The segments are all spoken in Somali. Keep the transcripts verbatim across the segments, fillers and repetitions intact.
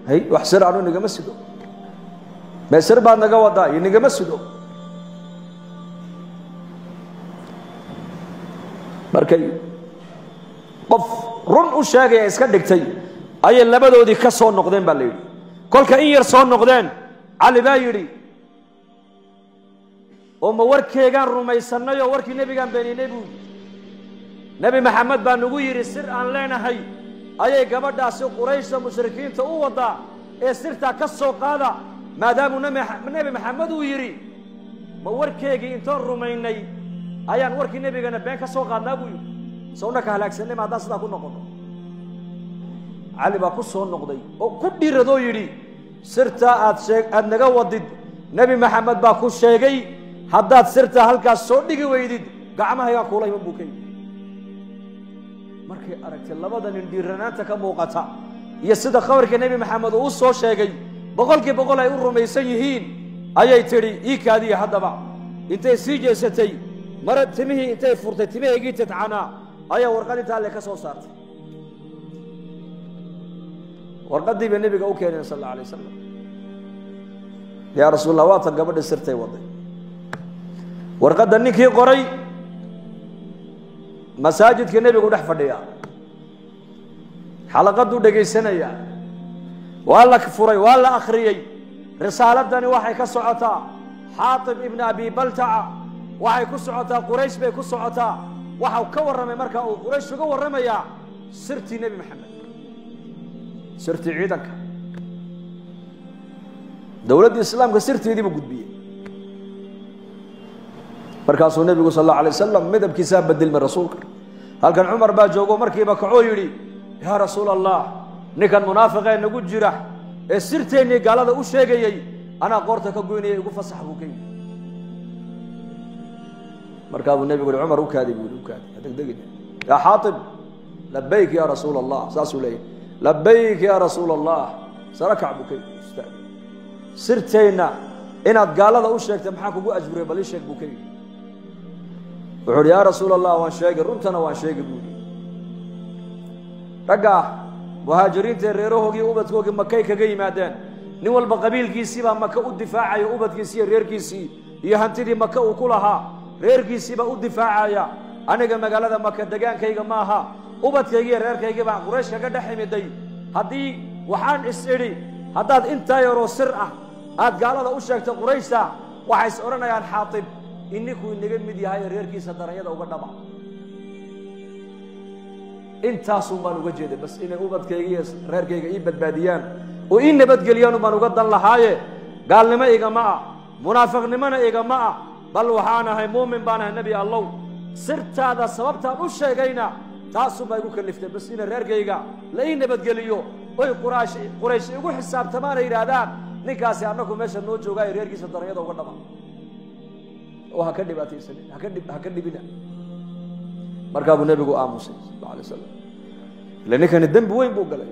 هي وحسر عنو نجمع سدو ما سر بعد نجوا ودا ينجمع سدو markay qof run u sheegay iska dhigtay ay labadoodii ka soo noqdeen baa leeyahay kolka in yar soo noqdeen ali baa yiri oo ma warkeegan rumaysanayo warkii nabigan beeninay buu nabi maxamed baa nagu yiri sir aan leenahay ayay gabadhaasi quraysh mushrikiinta u wada ee sirta ka soo qaada maadaama nabi maxamed uu yiri ma warkeegii intaan rumaynay ayaan warkii nabigana been ka soo qaadnaa buu yiri sawna ka halaagsanay ma haddaan sidaa ku noqono cali baa ku soo noqday oo ku dhiiradoo yidhi sirta aad sheeg aad naga wadid nabi maxamed baa ku sheegay haddaad sirta halkaas soo dhigi weydid gacmahaygaa kuula iman buu ka yidhi markay aragtay labada nin dhiiranaanta ka muuqata iyo sida khabarka nabi maxamed uu soo sheegay boqolkii boqol ay u rumaysan yihiin ayay tidhi ii kaadiya haddaba intay sii jeesatay mara timihii intay furtay timaheygii tidcanaa ayaa warqad intaa le ka soo saartay warqadii bay nabiga u keeneen sal alla alay wasalam yaa rasuul allah waatan gabadha sirtay waday warqadda ninkii qoray masaajidka nebigu dhex fadhiya xalaqaduu dhegaysanaya waa la furay waa la akhriyey risaaladani waxay ka socotaa xaatib ibn abi baltaca waxay ku socotaa quraysh bay ku socotaa waxa ka warramay marka uu quraysh uga warramayaa sirtii nabi maxamed sirtii ciidanka dawladda islaamka sirteedii buu gudbiyey markaasuu nabigu sal allahu alay wasalam midabkiisaa bedelmay rasuulka halkan cumar baa joogo markiiba kacoo yidhi yaa rasuul allah ninkan munaafiqee nagu jira ee sirteennii gaalada u sheegayey anaa qoorta ka goynaya igu fasax buu ka yidhi markaa buu nabigu yidhi cumar u kaadi buu yidhi u kaadi ha degdegin yaa xaatib labayk yaa rasuul allah saasuu leeyahy labayk yaa rasuul allah sarakac buu ka yidhi istaag sirteenna inaad gaalada u sheegtay maxaa kugu ajburay bal ii sheeg buu ka yidhi wuxuu yidhi yaa rasuul allah waan sheegay runtana waan sheegay buu yidhi ragga muhaajiriinta reerahoogii ubadkoogii makay kaga yimaadeen nin walba qabiilkiisii baa maka u difaacaya ubadkiisii iyo reerkiisii iyo hantidii maka uu ku lahaa reerkiisii baa u difaacaya aniga magaalada maka degaankayga maaha ubadkaygii iyo reerkaygii baa quraysh kaga dhex imiday haddii waxaan is idhi haddaad intaa yaroo sir ah aad gaalada u sheegto qurayshta waxay is odhanayaan xaatib inninkuu inaga mid yahay reerkiisa daranyada uga dhaba intaasun baan uga jeeday bas inay ubadkayga iyo reerkayga ii badbaadiyaan oo ii nabadgeliyaan baan uga dan lahaaye gaalnimo igama ah munaafiqnimona igama ah bal waxaan ahay muumin baan ahay nebi allow sirtaada sababtaan u sheegayna taasun baa igu kaliftay bas ina reerkayga la ii nabadgeliyo oy quraash quraysh igu xisaabtamaana yidhaahdaan ninkaasi annagu meesha noo joogaayo reerkiisa daranyada uga dhaba oo ha ka dhibaataysanin ha ka dhib ha ka dhibina markaa buu nebigu aamusay sal alla alay wasalam ila ninkani dembi weyn buu galay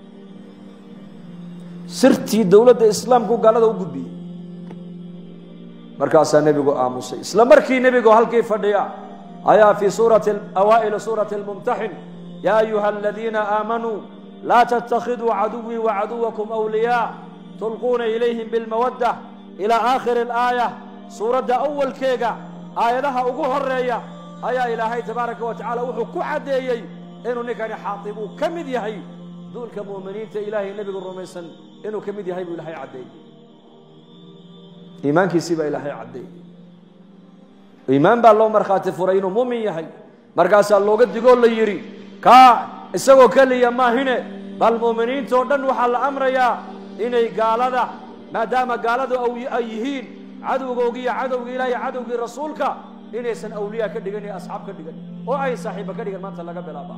sirtii dawladda islaamku gaalada u gudbiyey markaasaa nebigu aamusay isla markii nebigu halkii fadhiya ayaa fii suurati awaa'ili suurati almumtaxin yaa ayuha aladiina aamanuu laa tattakhiduu caduwii wacaduwakum awliyaa tulquuna ilayhim bilmawadda ilaa aakhiri alaaya suuradda awalkeega aayadaha ugu horeeya ayaa ilaahay tabaaraka wa tacaala wuxuu ku caddeeyey inuu ninkani xaatib uu ka mid yahay duulka mu'miniinta ilaahay nebigu rumaysan inuu ka mid yahay buu ilaahay caddeeyey iimaankiisii baa ilaahay caddeeyey iimaan baa loo markhaati furay inuu muumin yahay markaasaa looga digoo la yidhi kaa isagoo keliya maahine bal mu'miniinta oo dhan waxaa la amrayaa inay gaalada maadaama gaaladu ay yihiin cadowgoogii iyo cadowgii ilaah iyo cadowgii rasuulka inaysan awliyaa ka dhigan iyo asxaab ka dhigan oo ay saaxiiba ka dhigan maanta laga bilaaba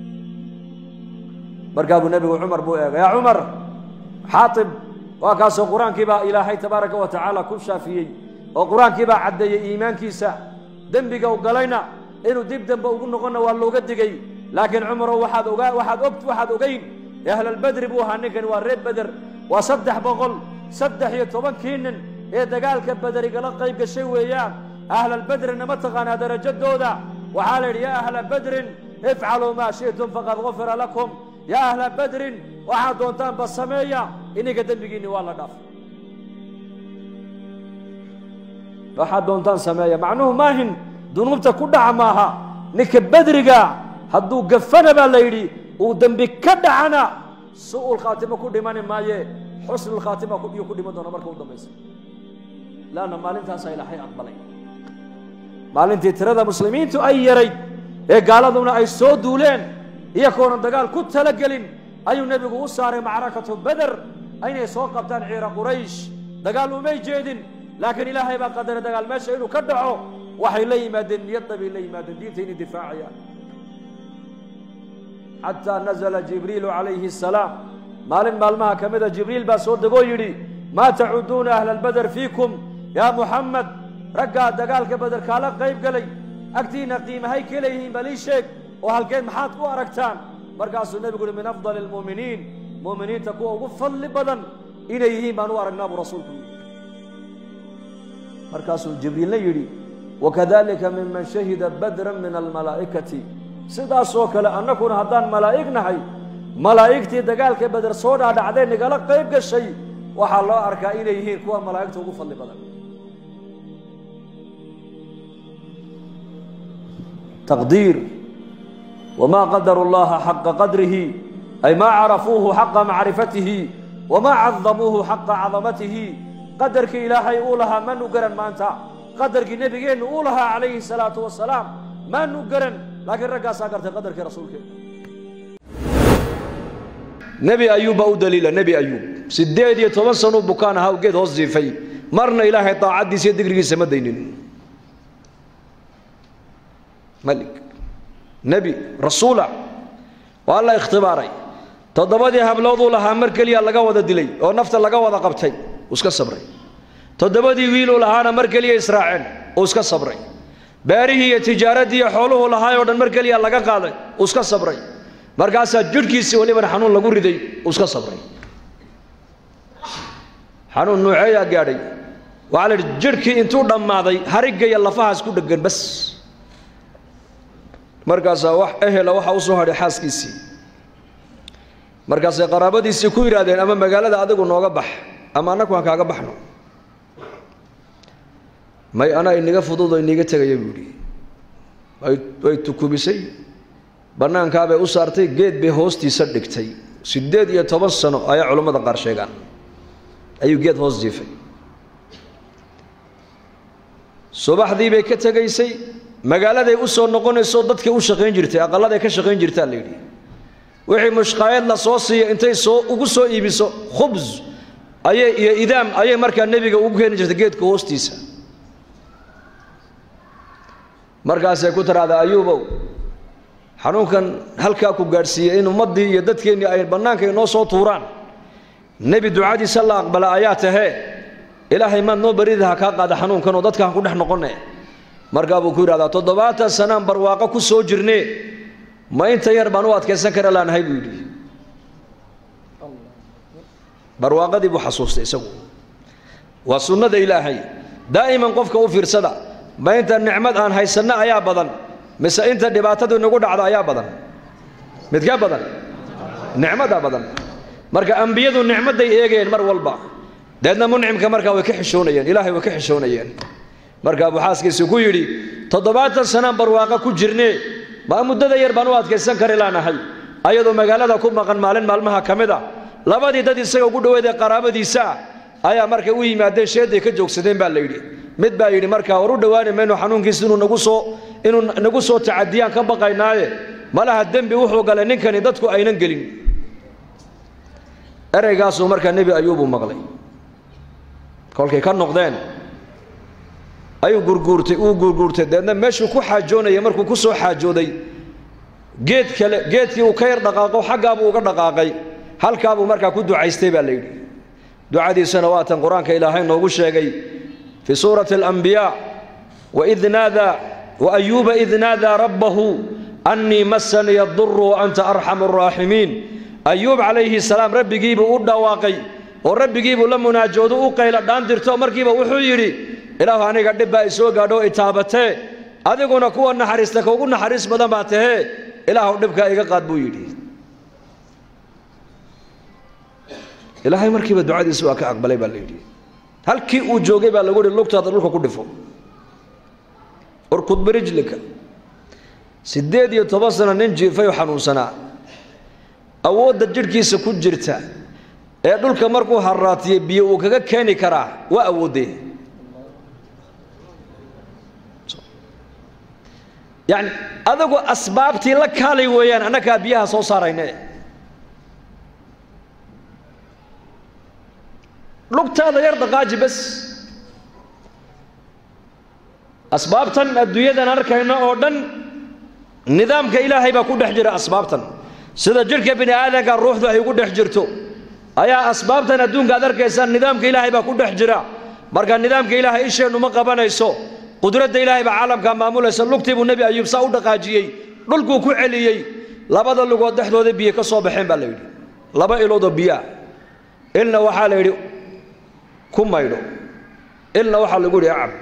markaa buu nebigu cumar buu eegay yaa cumar xaatib waa kaasoo qur-aankii baa ilaahay tabaaraka wa tacaala ku shaafiyey oo qur-aankii baa caddeeyey iimaankiisa dembiga u galayna inuu dib dambe ugu noqonna waa looga digay laakiin cumarow waxaad ogaa waxaad og waxaad ogeyn ahlalbedri buu ahaa ninkani waa reer beder waa saddex boqol saddex iyo tobankii nin ee dagaalka bederigala qayb gashay weeyaan ahlalbedrina ma taqaanaa darajadooda waxaa la yidhi yaa ahla bedrin ifcaluu maa shi'tum faqad gufira lakum yaa ahla bedrin waxaad doontaan ba sameeya iniga dembigiinni waa la dhaaf waxaad doontaan sameeya macnuhu maahin dunuubta ku dhaca maaha ninka badriga hadduu gafana baa la yidhi uu dembi ka dhacana su'ul khaatima ku dhimani maaye xusnul khaatima iyo ku dhiman doona marka u dambaysa laana maalintaasaa ilaahay aqbalay maalintii tirada muslimiintu ay yarayd ee gaaladuna ay soo duuleen iyagoona dagaal ku talagelin ayuu nebigu u saaray macrakatu beder aynay soo qabtaan ciira quraysh dagaal umay jeedin laakiin ilaahay baa qadaray dagaal meesha inuu ka dhaco waxay la yimaadeen niyadda bay la yimaadeen diinta inay difaacayaan xataa nazala jibriilu calayhi asalaam maalin maalmaha ka mida jibriil baa soo degoo yidhi maa tacuduuna ahla albeder fiikum yaa muxamed raggaa dagaalka beder kaala qayb galay agtiina qiimahay ka leeyihiin bal ii sheeg oo halkeed maxaad ku aragtaan markaasuu nebigu uhi min afdali almu'miniin mu'miniinta kuwa ugu fadli badan inay yihiin baan u aragnaa buu rasuulku yidhi markaasuu jibriilna yidhi wakadalika miman shahida badran min almalaa'ikati sidaasoo kale annaguna haddaan malaa'ig nahay malaa'igtii dagaalka beder soo dhaadhacdee nigala qayb gashay waxaa loo arkaa inay yihiin kuwa malaa'igta ugu fadli badan taqdiir wamaa qadaru llaha xaqa qadrihi ay maa carafuuhu xaqa macrifatihi wamaa cadamuuhu xaqa cadamatihi qadarkii ilaahay uu lahaa maanu garan maanta qadarkii nebigeennu uu lahaa calayhi salaatu wasalaam maanu garan laakiin raggaasaa gartay qadarkii rasuulkeena nebi ayuub baa u daliila nebi ayuub siddeed iyo toban sanuu bukaan ahaa geed hoos jiifay marna ilaahay daacaddiisa iyo digrigiisa ma daynin malik nebi rasuula waa la ikhtibaaray toddobadii hablooduu lahaa mar keliya laga wada dilay oo nafta laga wada qabtay uu iska sabray toddobadii wiiluu lahaana mar keliya israaceen uu iska sabray beerihii iyo tijaaraddii iyo xooluhu lahaayoo dhan mar keliya laga qaaday uu iska sabray markaasaa jidhkiisii walibana xanuun lagu riday uu iska sabray xanuun nuuceeyaa gaadhay waxaa la yidhi jidhkii intuu dhammaaday harigga iyo lafahaas ku dheggan bas markaasaa wax ehela waxaa u soo hadhay xaaskiisii markaasay qaraabadiisii ku yidhaahdeen ama magaalada adigu nooga bax ama annagu aan kaaga baxno may anaa iniga fudud oo iniga tegaya buu yidhi way tukubisay bannaankaabay u saartay geed bay hoostiisa dhigtay siddeed iyo toban sano ayaa culammada qaar sheegaan ayuu geed hoos jiifay subaxdii bay ka tegaysay magaaladay u soo noqonayso dadkii u shaqayn jirtay aqalladay ka shaqayn jirtaa la yidhi wixii mushqaayad la soo siiya intay soo ugu soo iibiso khubs ayay iyo idaam ayay markaa nebiga ugu keeni jirtay geedka hoostiisa markaasay ku tiraahdaa ayuubow xanuunkan halkaa ku gaadhsiiyey in ummaddii iyo dadkeennii ay bannaanka inoo soo tuuraan nebi ducadiisa la aqbala ayaa tahee ilaahay maad noo barida ha kaa qaada xanuunkan oo dadka han ku dhex noqonne markaa buu ku yidhahdaa toddobaatan sanaan barwaaqo ku soo jirnee ma inta yar baan u adkaysan kara laanahay buu yidhi barwaaqadii buu xasuustay isagu waa sunnada ilaahay daa'iman qofka u fiirsada ma inta nicmad aan haysanno ayaa badan mise inta dhibaatadu inagu dhacda ayaa badan midka badan nicmada badan marka ambiyadu nicmaday eegeen mar walba deedna muncimka markaa way ka xishoonayeen ilaahay way ka xishoonayeen marka abu xaaskiisu ku yidhi toddobaatan sanaan barwaaqo ku jirnee ma muddada yar baan u adkaysan kari laanahay ayadoo magaalada ku maqan maalin maalmaha ka mid a labadii dad isaga ugu dhoweed ee qaraabadiisa ah ayaa markay u yimaadeen sheeday ka joogsadeen baa la yidhi mid baa yidhi markaa war u dhowaani mayno xanuunkiisa inuu nagu soo inuu nagu soo tacadiyaan ka baqaynaaye malaha dembi wuxuu galay ninkani dadku aynan gelin ereygaasuu markaa nebi ayuubuu maqlay kolkay ka noqdeen ayuu gurguurtay uu gurguurtay deedna meeshuu ku xaajoonayay markuu ku soo xaajooday geed kale geedkii uu ka yar dhaqaaqo xaggaabuu uga dhaqaaqay halkaabuu markaa ku ducaystay baa la yidhi ducadiisana waatan qur-aanka ilaahay noogu sheegay fii suurati alambiyaa waid naadaa waayuuba id naadaa rabbahu annii massaniya aduru wa anta arxamu araaximiin ayuub calayhi salaam rabbigiibuu u dhawaaqay oo rabbigiibuu la munaajoodu u qayla dhaan dirto markiiba wuxuu yidhi ilaahu aniga dhib baa isoo gaadho itaabatee adiguna kuwa naxariista kaugu naxariis badan baa tahee ilaahu dhibkaa iga qaad buu yidhi ilaahay markiiba ducadiisa waa ka aqbalay baa leeyahay halkii uu joogay baa lagu yiri lugtaada dhulka ku dhifo urkud birijlika sideed iyo toban sano nin jiifay oo xanuunsanaa awoodda jirkiisa ku jirta ee dhulka markuu haraatiyay biyo uu kaga keeni karaa waa awoodee yani adagu asbaabtii la kaalay weeyaan annaka biyaha soo saarayna lugtaada yar dhaqaaji bas asbaabtan adduunyadan arkayna oo dhan nidaamka ilaahay baa ku dhex jira asbaabtan sida jirka bini aadamka ruuxdu ay ugu dhex jirto ayaa asbaabtan adduunka aad arkaysan nidaamka ilaahay baa ku dhex jira marka nidaamka ilaahay isheenu ma qabanayso qudradda ilaahay baa caalamka maamulaysa lugtii buu nabi ayuub saa u dhaqaajiyey dhulkuu ku celiyey labada lugood dhexdooda biyo ka soo baxeen baa la yidhi laba ilood oo biyaa ilna waxaa la yidhi ku maydho ilna waxaa lagu yidhi acab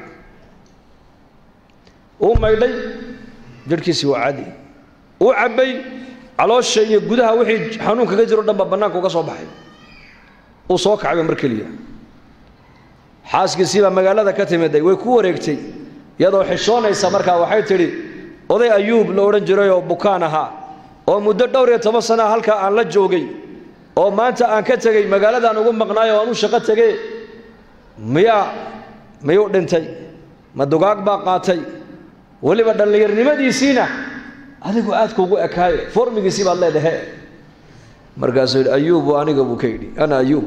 uu maydhay jirhkiisii waa caadi uu cabbay caloosha iyo gudaha wixii xanuun kaga jiro dhanba bannaanka uga soo baxay uu soo kacay mar keliya xaaskiisii baa magaalada ka timiday way ku wareegtay iyadoo xishoonaysa markaa waxay tidhi oday ayuub la odhan jiray oo bukaan ahaa oo muddo dhowr iyo toban sana halkaa aan la joogay oo maanta aan ka tegey magaaladaan ugu maqnaay oo aan u shaqo tegey miyaa miyuu dhintay ma dugaag baa qaatay weliba dhallinyarnimadiisiina adigu aad kuugu ekaaye formigiisii baad leedahe markaasuu yidhi ayuub waa aniga buu ka yidhi ana ayuub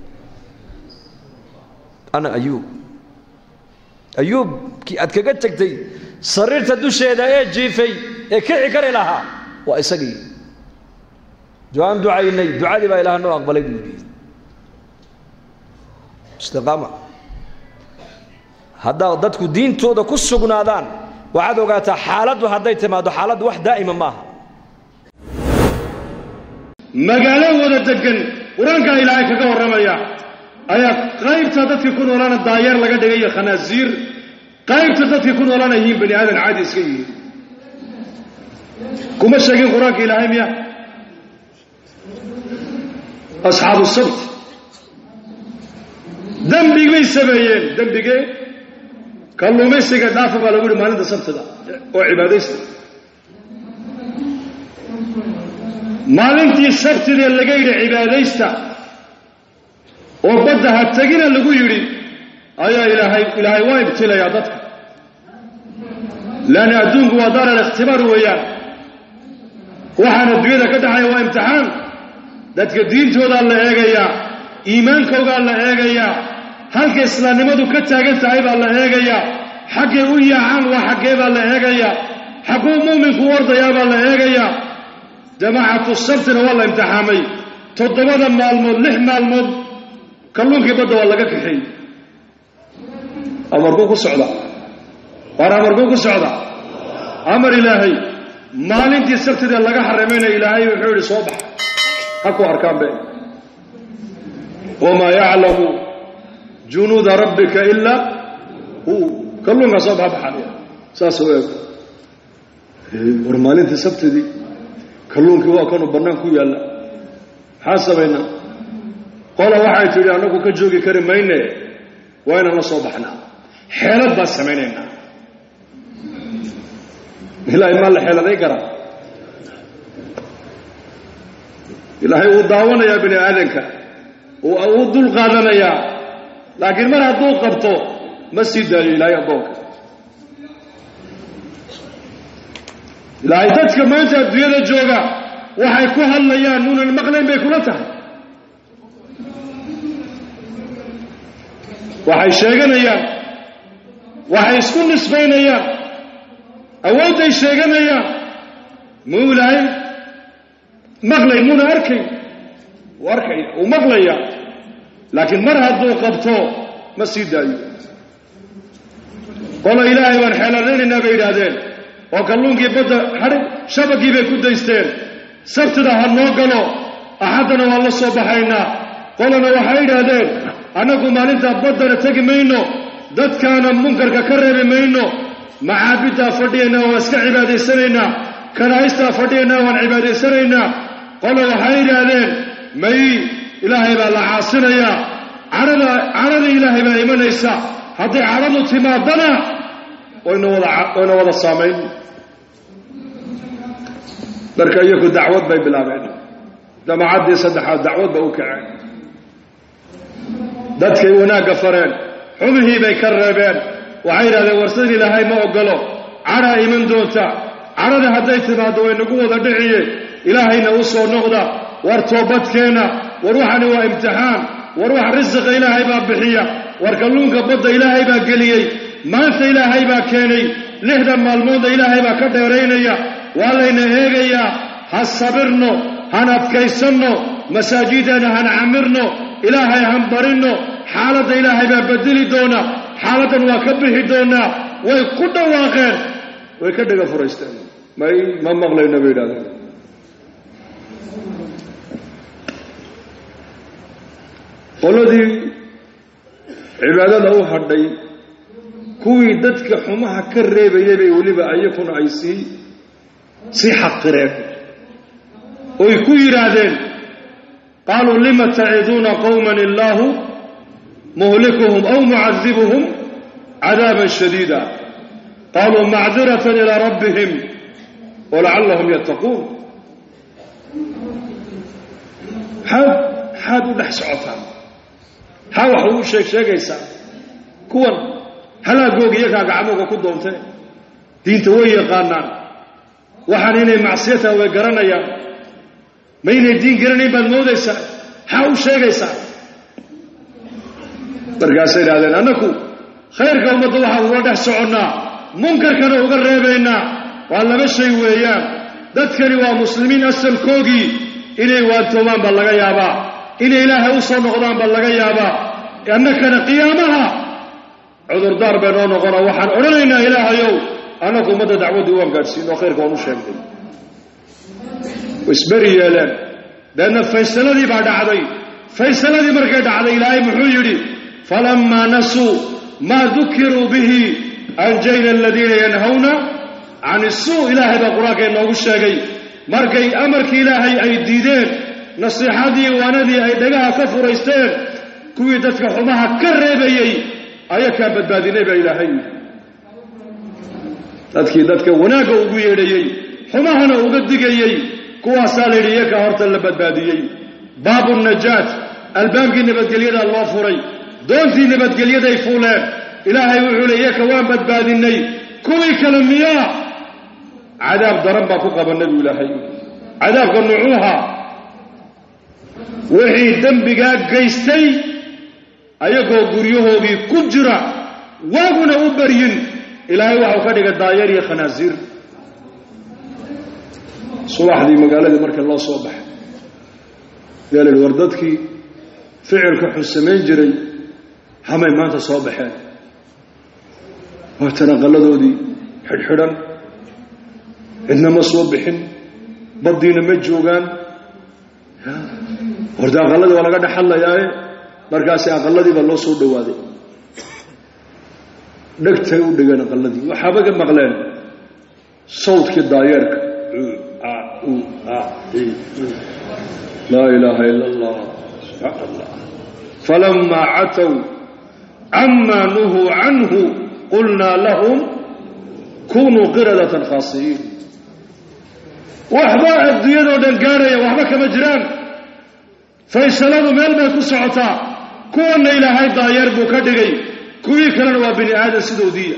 ana ayuub ayuubkii aad kaga tegtay sariirta dusheeda ee jiifay ee kici kari lahaa waa isagii ducaan ducaynay ducadii baa ilaah noo aqbalay buu yidhi istiqaama haddaa dadku diintooda ku sugnaadaan waxaad ogaataa xaaladdu hadday timaado xaaladdu wax daa'ima maaha magaalo wada degan qur-aanka ilaahay kaga warramaya ayaa qaybta dadkii ku noolaana daayeer laga dhigayo khanaasiir qaybta dadkii ku noolaana yihiin bani aadan caadi iska yihiin kuma sheegin qur-aanka ilaahay miya asxaabu sabt dembig bay sameeyeen dembigee kalluumaysiga dhaafa baa lagu yihi maalinta sabtida oo cibaadaysta maalintii sabtidee laga yidhi cibaadaysta oo badda ha tegina lagu yidhi ayaa ilaahay ilaahay waa ibtilayaa dadka laanna adduunku waa daar alikhtibaar weeyaan waxaan adduunyada ka dhaxaya waa imtixaan dadka diintoodaa la eegayaa iimaankoogaa la eegayaa halka islaamnimadu ka taagan tahay baa la eegayaa xaggay u yaacaan waa xaggee baa la eegayaa xagguu mu'minku wardayaa baa la eegayaa jamaacatu sabtina waa la imtixaamay toddobada maalmood lix maalmood kalluunkii badda waa laga kaxeeyey amarkuu ku socda waar amarkuu ku socda amar ilaahay maalintii sabtidee laga xaramayna ilaahay wuxuu yidhi soo baxa ha ku arkaan be wamaa yaclamu junuuda rabbika ilaa hu kalluunka soo baxbaxaya saas u eego war maalintii sabtidii kalluunkii waa kanuu bannaan ku yaalla maxaa samaynaa qola waxay tidhi annagu ka joogi kari mayne waa inaan la soo baxnaa xeelad baan samaynaynaa ilaahay maa la xeeladay karaa ilaahay wuu daawanayaa bini aadanka wuu dul qaadanayaa laakiin mar hadduu qabto ma sii daayo ilaahay addoonka ilaahay dadka maanta adduunyada jooga waxay ku hadlayaan nuunan maqlayn bay kula tahay waxay sheeganayaan waxay isku nisbaynayaan awoodday sheeganayaan muu ilaahay maqlay muuna arkayn uu arkaya uu maqlaya laakiin mar hadduu qabto ma sii daayo qola ilaahay baan xeeladaynaynaa bay yidhaahdeen oo kalluunkii badda xadhig shabakii bay ku daysteen sabtida ha noo galo axaddana waan la soo baxaynaa qolana waxay yidhaahdeen annagu maalintaa baddana tegi mayno dadkaana munkarka ka reebi mayno macaabiddaa fadhiyaynaa waan iska cibaadaysanaynaa kanaa'istaa fadhiyaynaa waan cibaadaysanaynaa qola waxay yidhaahdeen may إلهي با لعاصنا يا عرض عرض إلهي با إيمان إيسا هذي عرض تمادنا وإنه وضع الصامين بركا يكو دعوات باي بلابين لما عدي صدحات دعوات باوكعين دادك وناق فرين حمه باي كربين وعيرا ذي ورسلني لهاي ما أقلو عرا إيمان دونتا عرض هذي تمادوا إنه قوة دعية إلهي نوصو نغضا وارتوبتكينا وروحني وامتحان وروح رزق إلهي باب بحية واركلونك بضا إلهي باب قليي ما أنت إلهي باب كيني لهدا مالمود إلهي باب كدوريني والينا هيغيا هالصبرنو هنفكيسنو مساجدنا هنعمرنو إلهي هنبرنو حالة إلهي باب بدلي دونا حالة وكبه دونا ويقود واغير ويكدق فريستان ما مغلي النبي دادا qoladii cibaadada u hadhay kuwii dadka xumaha ka reebayay bay waliba ayakuna ay si si xaqireen oo ku yiraahdeen qaalu lima ta'iduna qawman illahu muhlikuhum aw mu'adhibuhum 'adaban shadida qalu ma'dhiratan ila rabbihim wa la'allahum yattaqun had had udhexsocotaan ها وحو شيك شيكيسا كون هلا جوج يكا gacmoga ku doonteen diinta way yaqaanaan waxaan inay macsiyada way garanayaan ma inay diin garanay bad moodaysa ha u sheegaysa bargaas iraadeen anaku khayrka umada waxa uga dhex soconaa munkarkana uga reebaynaa waa laba shay weeyaan dadkani waa muslimiin asalkoogii inay waantoomaan bal laga yaabaa إن إلهي أوصى نغضان بلغا يابا أنك قيامها عذر دار بينون وغنا وحن أرلينا إلهي يو أنكم مدى دعوة دوام قادسين وخيرك ونشاك دي واسبري يا لان لأن فيصلة دي بعد عضي فيصلة دي مركز عضي إلهي محيري فلما نسوا ما ذكروا به أنجينا الذين ينهون عن السوء إلهي بقراك إنه الشاقي مركي أمرك إلهي أي ديدين نصيحتي واندي اي دغا كفريستين كوي ددك خمها كريبيي ايكا بدباديني با الهي ددكي ددك وناغا ugu yeedhayay xumahana uga digayay kuwa saaliriye ka horta la badbaadiyay baabu najaat albaabki nabadgeliyada loo furay doontii nabadgeliyada ay fuuleen ilaahay wuxuu leeyahay ka waan badbaadinay kuwi kala miya cadaab daran ba ku qabanay ilaahay cadaabka nuuha wixii dambiga geystay ayagoo guryahoodii ku jira waaguna u baryin ilaahay waxa uu ka dhigay daayar iyo khanaasiir subaxdii magaaladii markii loo soo baxay yaalay wardadkii ficilka xusameyn jiray hamay maanta soo baxeen waa tanaqaladoodii xidhxidhan cidna ma soo bixin baddiina ma joogaan horta aqalladii waa laga dhaxalayaaye markaasi aqalladii baa loo soo dhawaaday dhegtay u dhigeen aqalladii waxaaba ka maqleen sawdkii daayeerka laa ilaaha ila allah subxaana allah falamaa catow camaa nuhuu canhu qulnaa lahum kunuu qiradatan khaasiyiin waxba adduunyadoo dhan gaaraya waxba kama jiraan faysaladu meel bay ku socotaa kuwana ilaahay daayeer buu ka dhigay kuwii kalena waa bini aadan sidoodiiya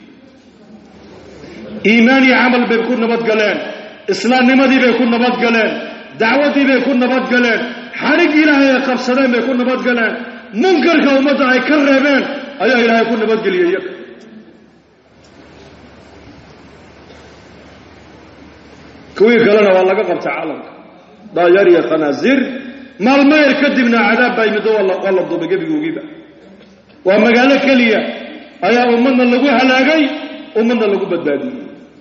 iimaan iyo camal bay ku nabadgaleen islaamnimadii bay ku nabadgaleen dacwadii bay ku nabadgaleen xadhiggii ilaahay ay qabsadeen bay ku nabadgaleen munkarka ummadda ay ka reebeen ayaa ilaahay ku nabadgeliyey iyaga kuwii kalena waa laga qabtay caalamka daayeer iyo khanaasiir maalmo yar kadibna cadaab baa yimid oo waa la duubay gebigoogiiba waa magaalo keliya ayaa ummadna lagu halaagay ummadna lagu badbaadiyey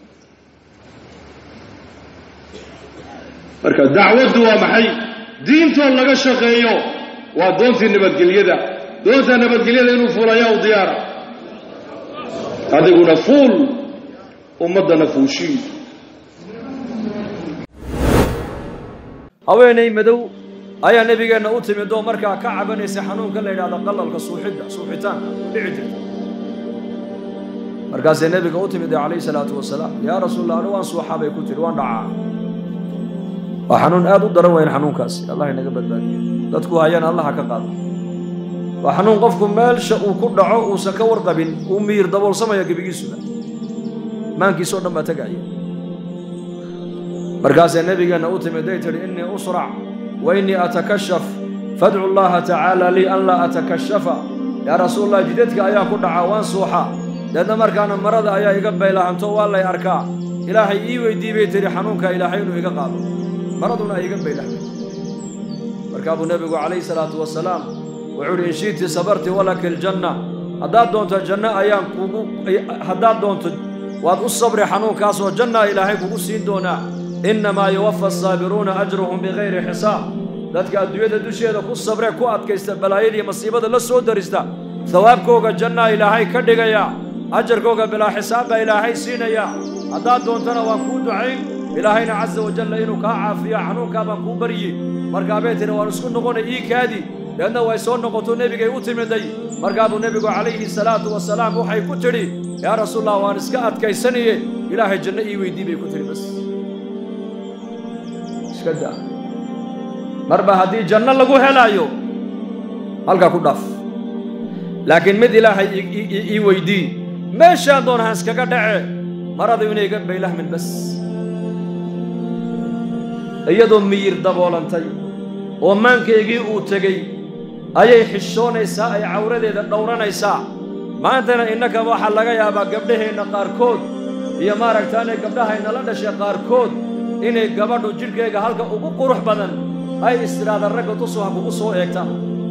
marka dacwaddu waa maxay diintoo laga shaqeeyo waa doontii nabadgelyada doonta nabadgelyada inuu fuulayaa u diyaara adiguna fuul ummaddana fuushii haweenay madow ayaa nabigeena u timid oo markaa ka cabanaysa xanuunka la yiraahdo qalalka suuxida suuxitaanka dhici jirta markaas nabiga u timid alayhi salaatu wasalaam yaa rasuul allah waan suuxabay ku tiri waan dhacaa waa xanuun aad u daran weyn xanuunkaas allah inaga badbaadiyo dadku hayaan allah ka qaado waa xanuun qofku meelsha uu ku dhaco uu saka warqabin uu miir daboolsamaya gabigiisuba maankiisoo dhan baa tagaya markaas nabigeena u timid ay tiri inni usra wa inni atakashaf fad'u allah ta'ala li an la atakashafa ya rasuul allah jidadka ayaa ku dhaca waan suuxa dadna markaana marada ayaa iga baylahanto waa lay arkaa ilaahay ii weydiibay tiri xanuunka ilaahay inuu iga qaado maraduna iga baylahay markaa buu nabigu alayhi salaatu wasalaam wuxuu in shiiti sabarti walakal janna hadaa doonto janna ayaan kugu hadaa doonto waad u sabri xanuunkaas oo janna ilaahay kugu siin doona inma yuwaffa as-sabiruna ajruhum bighayri hisab dadka adduunyada dusheeda ku sabre ku adkaysta balaayada masiibada la soo darista thawaabkooga janna ilaahay ka dhigaya ajarkooga bila xisaab ilaahay siinaya hadaa doontana waan ku ducayn ilaahayna azza wa jalla inuu ka caafiyo xanuunka baan ku bariye marka beetina waan isku noqonay ii kaadi لأنه ويسون نقطة النبي جاي وتمدي مركب النبي عليه الصلاة والسلام وحي كتري يا رسول الله وانسكات كيسنية إله الجنة يودي بكتري بس إيش كده مربى هذه الجنة لقوه لا يو هلقا كدف لكن مد إله يودي ما شادون هنسك كده مرض ينيجن بيله من بس أيضا مير دبولنتي ومن كيجي وتجي أيه حشونيسا أي عورده دورانيسا ما أنتنا إنك واحد لقى يا أبا قبله إن قاركود هي ما ركتاني قبلها إن لا دشة قاركود إن قبضوا جرجة هالك أبو قروح بدن أي استراد الرجل تصوها بقصة يكتم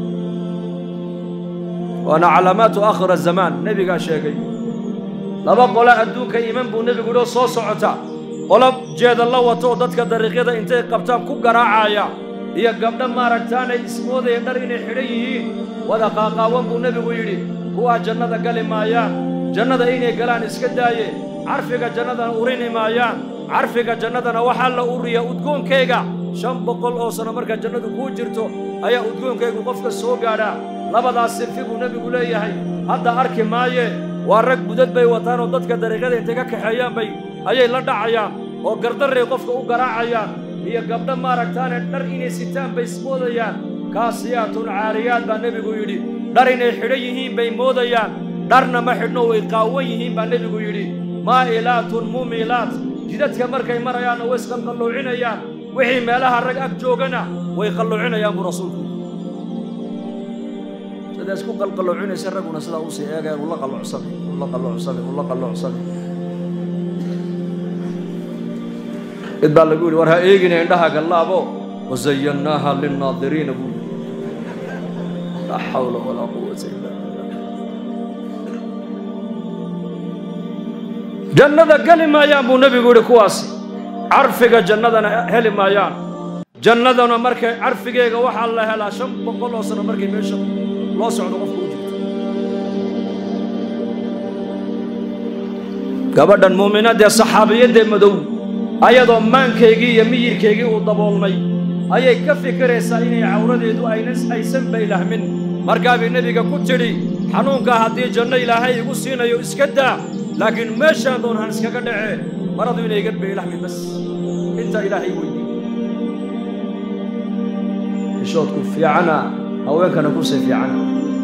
وأنا علامات آخر الزمان نبي قال شيء لما قال أدوك إيمان بو نبي قالوا صوص عتا قال جاد الله وتوضت كدرجة أنت قبتام كوجرا عايا هي قبل ما ركتاني اسمه ذي درين حريه وذا قاقاوم بو نبي ويري هو جنة قال مايان جنة إني قالان إسكداية عرفك جنة أوريني مايان عرفك جنة وحال أوريا أدقون كيغا شام بقول أوسنا مركا جنة كوجرتو أيا أدقون كيغا قفك السوقارا لبدا السلفي بو نبي قولي هاي هذا أرك مايه وارك بدد بي وطان وددك دريقات انتقاك حيان بي أيا لدع عيان وقردر قفك أقرا عيان هي قبل ما ركتان در إني ستان بيسموديان كاسيات عاريات بالنبي يقولي در إني حريهين بيموديان درنا ما حدنو ويقاويهين بالنبي يقولي مائلات مميلات جدت كمركي مريان ويسقل قلوعينيان وحي مالها الرقاك جوغنا ويقلوعين يا ابو رسولكم سيدا اسكو قلوعين سرقنا سلا اوسي ايغا والله قلوع صبي والله قلوع صبي والله قلوع صبي إذ بالله يقول ورها إيجنا عندها قلابو وزيناها للناظرين أقول لا حول ولا قوة إلا بالله جنة كلمة يا أبو نبي يقول كواسي عرفك جنة هل ما يان جنة مركي عرفك وحى الله لا شم بقول وصل مركي ميشم لا سعد غفور قبل المؤمنات يا صحابيين دي مدو أيضا من كيجي يمير كيجي وضبولمي أي كفكر سايني عورده دو أينس أيسن بيله من مركب النبي كتري حنونك هذه جنة إلهي يقصينا يسكدا لكن ما شاندون هنسك كده مرض ينيجد بيله من بس أنت إلهي ويدي شوط في عنا أو كان كوسي في عنا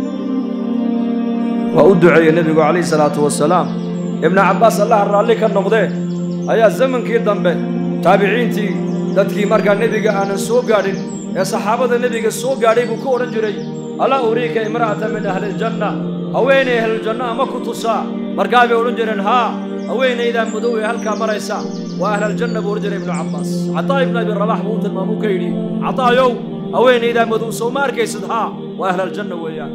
وأدعي النبي عليه الصلاة والسلام ابن عباس الله الرالي كان نقضيه أيها الزمن كي ضمبه تابعين تي دتكي مركا النبي أنا سوق قارين يا صحابة النبي سوق قارين بكور جري ألا أريك امرأة من أهل الجنة أوين أهل الجنة ما كنت صا مركا بيقولون جرين ها أوين إذا مدوي هل كامريسا وأهل الجنة بورجري ابن عباس عطاء ابن أبي الرباح موت المامو كيري عطاء يوم أوين إذا مدو سومار كيسد ها وأهل الجنة وياه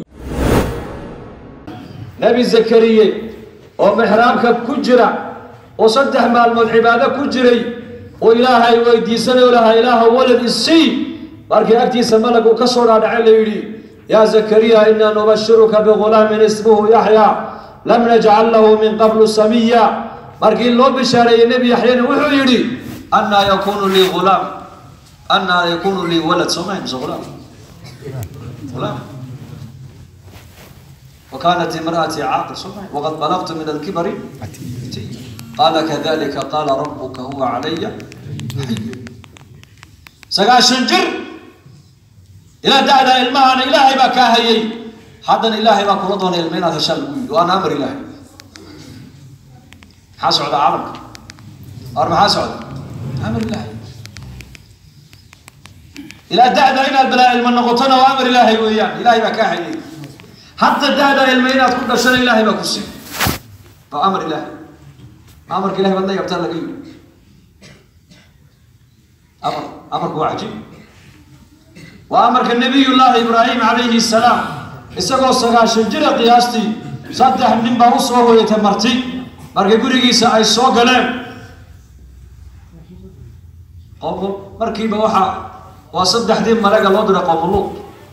نبي زكريا ومحرامك كجرا وصدح مع المعبادة كجري وإلهي ويديسني ولها إله ولد السي باركي أكتي سمالك وكسر على علي يا زكريا إنا نبشرك بغلام اسمه يحيى لم نجعل له من قبل سميا باركي الله بشاري النبي يحيى وحيري أن يكون لي غلام أن يكون لي ولد سمعين غلام غلام وكانت امرأتي عاقر سمعين وقد بلغت من الكبر قال كذلك قال ربك هو علي حي سقاش الجر إلى دعنا المعنى إلهي بكاهي حدا إلهي بكرضون المين هذا شل وأنا أمر إلهي حاسعد عرق أربع حاسعد أمر إلهي إلى دعنا إلى البلاء المنقطنا وأمر إلهي ويان إلهي بكاهي حتى دعنا المين كل شل إلهي بكسي فأمر إلهي أمرك إلهي بدنا يبتل لك أمر أمرك هو عجيب وأمرك النبي الله إبراهيم عليه السلام إسقوا السقاش الجرى قياستي صدح من بوصه ويتمرتي مرك يقولي سأي سوق لهم قوم مركي بوحة وصدح دين ملك الوضر قوم اللوط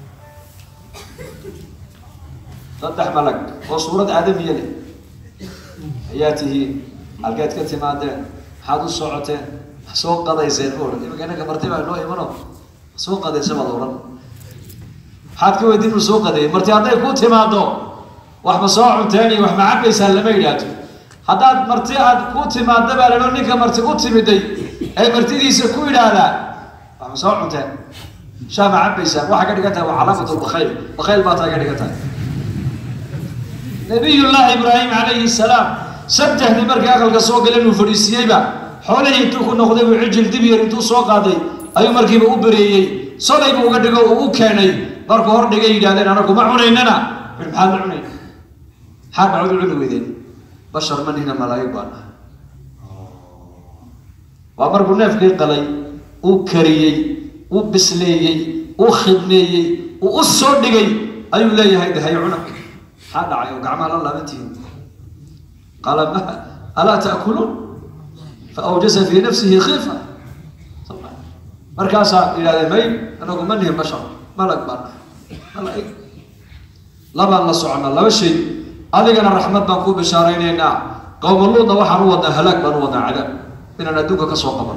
صدح ملك وصورة آدم يلي حياته halkeed ka timaadeen maxaad u socoteen soo qadayseen oo imagana martay baa loo imano soo qadaysa wada oran maxaad ka weydiin u soo qaday martay haday ku timaado wax ma soo cunteen wax ma cabaysan lama yiraahdo hadaad martay aad ku timaado baa leeyahay ninka martay ku timiday ay martidiisa ku yiraahdaa wax ma soo cunteen shaama cabaysan waxa ka dhigata waa calaamatu khayr khayr baa taga dhigata nabiyullah ibrahim alayhi salam saddex markii aqalka soo galeen uu fariisiyayba xoolahay intuu ku noqday uu cijil dib yar intuu soo qaaday ayuu markiiba u bareeyay solay buu uga dhigo uu u keenay markuu hor dhigay yiraahdeen anagu ma cunaynana maxaad cunay xaq cud cun weydeen bashar manina malaa'ig baan waa markuu neefkii qalay uu kariyay uu bisleeyay uu khidmeeyay uu u soo dhigay ayuu leeyahay dahay cuna xaq dhacay oo gacmaha la laabantiin قال ألا تأكلون فأوجس في نفسه خيفة مركاسا إلى الميل أنا أقول منهم بشر ملك بار ملائك لما الله سبحانه الله وشي هذه كان الرحمة بنكون بشارين قوم الله ضوح روض هلاك بروض عذاب من أن ندوك كسوق قبل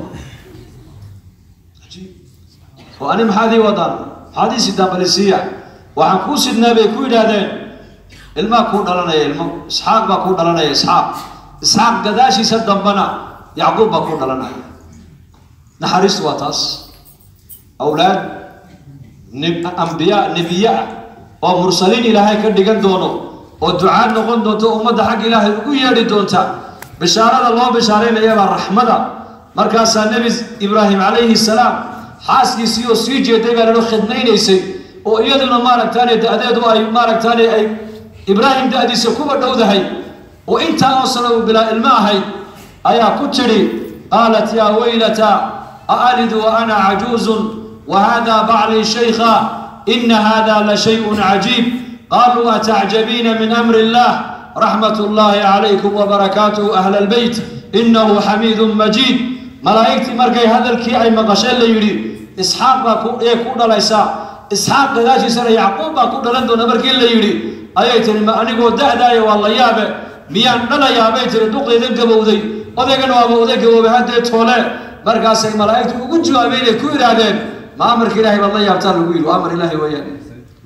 وأنا محاذي وضان هذه سيدة بلسية وعنكو سيدنا بيكوي هذين الماء كون لنا الماء إسحاق بكون لنا إسحاق إسحاق قداشي سدم بنا يعقوب بكون لنا نحرس واتاس أولاد نب... أنبياء نبياء ومرسلين إلى هاي كردقان دونو والدعاء نقول دونتو أمد حق إلهي ويالي دونتا بشارة الله بشارين يا الرحمة مركز النبي إبراهيم عليه السلام حاسي سيو سيجي ديبا لو خدمين يسي وإيادنا مارك تاني دأدادو أي مارك تاني أي إبراهيم دأدي سكوبة دوذهي وإنت أوصلوا بلا الماء هي أيا كتري قالت يا ويلتا أألد وأنا عجوز وهذا بعلي شيخا إن هذا لشيء عجيب قالوا أتعجبين من أمر الله رحمة الله عليكم وبركاته أهل البيت إنه حميد مجيد ملائكتي مرقي هذا الكي أي مقاشين ليري إسحاق يكون ليسا إسحاق قداشي سر يعقوب كون لندو نمرقي ليري أيتني ما أنيقو دعداي والله يابه ميان نلا يابه تري دوقي ذنك بودي وذيك نوابه وذيك وبهدي تولي مرقاسي ملائكتي وقل جوابين كوير هذين ما أمرك إلهي والله يابتال ويل وأمر إلهي وياني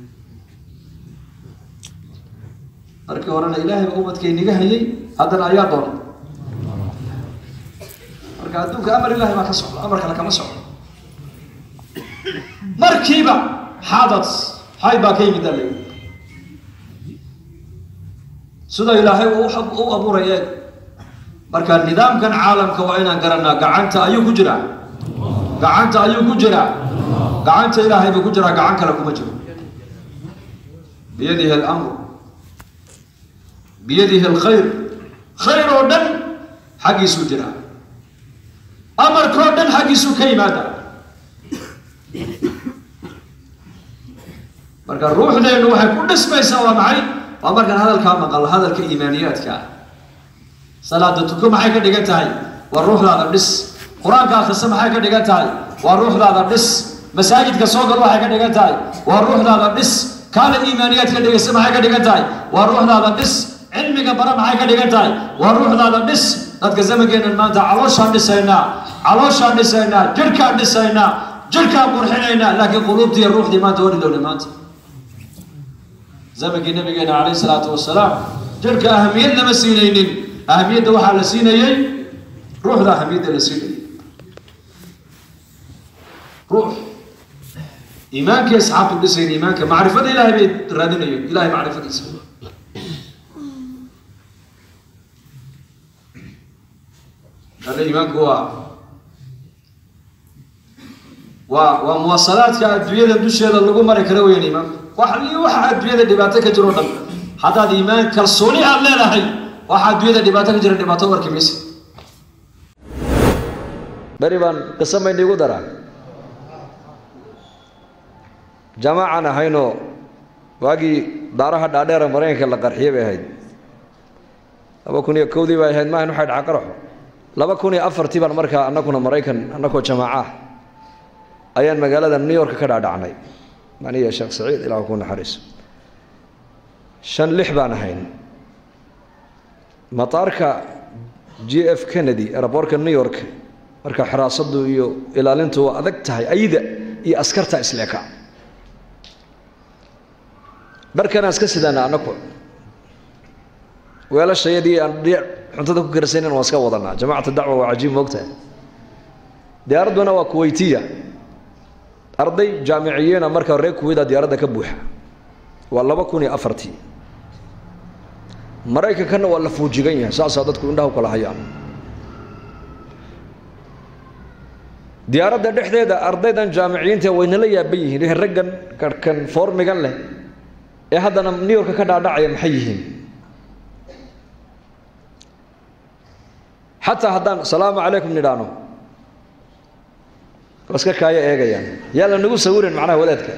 markii horena ilaahay ummadkay niga hayay haddana ayaa doonay marka adduunka amar ilaahay ma ka socdo amar kale kama socdo markiiba xaadath hay baa ka yimid dalay sida ilaahay uu xaq uu abuuray marka nidaamkan caalamka waa inaan garanaa gacanta ayuu ku jiraa gacanta ayuu ku jiraa gacanta ilaahay buu ku jiraa gacan kale kuma jiro biyadihi al-amr بيده الخير خير ودن حقي سجرا أمر كودن حقي سكي ماذا مركا الروح ده إنه هيكون اسمه يسوى معي ومركا هذا الكلام قال هذا الكإيمانيات كا صلاة تكون معي كدقتاي والروح هذا بس قرآن كان خصم معي كدقتاي والروح هذا بس مساجد كسوق الروح كدقتاي والروح هذا بس كان الإيمانيات كدقتاي معي كدقتاي والروح هذا بس علمك برا معي كدقتاي والروح هذا بس dadka zamankeena maanta calooshaan dhisayna calooshaan dhisayna jirkaan dhisayna jirka qurxinayna laakiin quluubtii iyo ruuxdii maanta wadi dowlad maanta zamankii nabigeena calayhi salaatu wasalaam jirka ahamiyad lama siinaynin ahamiyadda waxaa la siinayey ruuxda ahamiyadda la siinayay روح إيمانك أصحاب الدسين إيمانك معرفة إلهي بيت رادنا إلهي معرفة اسمه هذا إيمانك هو و ومواصلات كأدوية الدشة اللي لقوا مرة كروين إيمان وحلي واحد أدوية دباتك جرونا هذا إيمان كالصوني على لا هي واحد أدوية دباتك جرى دباتك وركميس بريبان قسم من يقول درا جماعنا هينو واجي دارها دادير مرين كلا قرحية بهاي لما كوني كودي بهاي ما هنو حد عقره لما كوني أفر تبان مركا أنا كنا مريكن أنا كنا جماعة أيان مقالة نيويورك كذا دعني معني يا شيخ سعيد إلى أكون حريص شن لحبان هين مطارك جي اف كندي أربورك نيويورك مركا حراسته يو إلى لنتو أذكتها أيدا يأسكرتها إسلاكا بركنا اسكسدنا انكو ولا شيء دي حنتدا ku garasayna waa iska wadana jamaacada dacwa waa cajiib moogta diyaaraduna waa kuweytiya arday jaamiciyeena marka reer kuweyda diyaaradda ka buuxa waa laba kun iyo afar maraykankana waa la fuujigan yahay saasa dadku indhaha kala hayaan diyaaradda dhexdeeda ardaydan jaamiciyiinta way nala yaaban yihiin raggan karkan formigan leh ee haddana New York ka dhaadhacaya maxay yihiin حتى هدان السلام عليكم نيرانو بس كايا ايغيان يلا نغو سويرن معناها ولادك